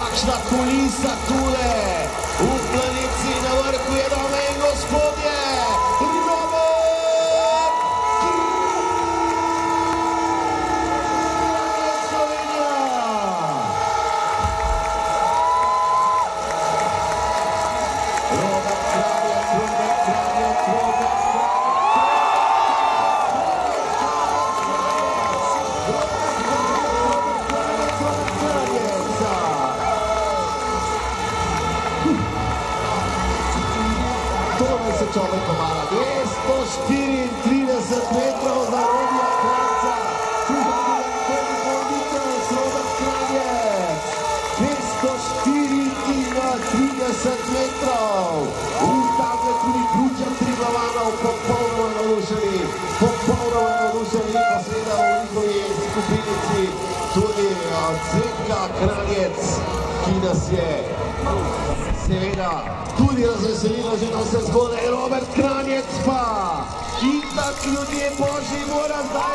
Kakšna kulisa tule, v Planici na vrhu je, dame in gospodje, Robert Kranjec, Slovenija! Robert Kranjec, Robert Kranjec, Robert Tole se človek pomala, 234 metrov za Robija Kranjca, tukaj je prvi bolnitev, Robert Kranjec, 234 metrov, in tam je tudi Kručan Triglavanov, popolnoma navdušeni, pa seveda v njihovi skupinici tudi Cvetka Kranjec, ki nas je seveda tudi razveselila že na vse zgodaj, Robert Kranjec pa. In tak ljudje božji mora zdaj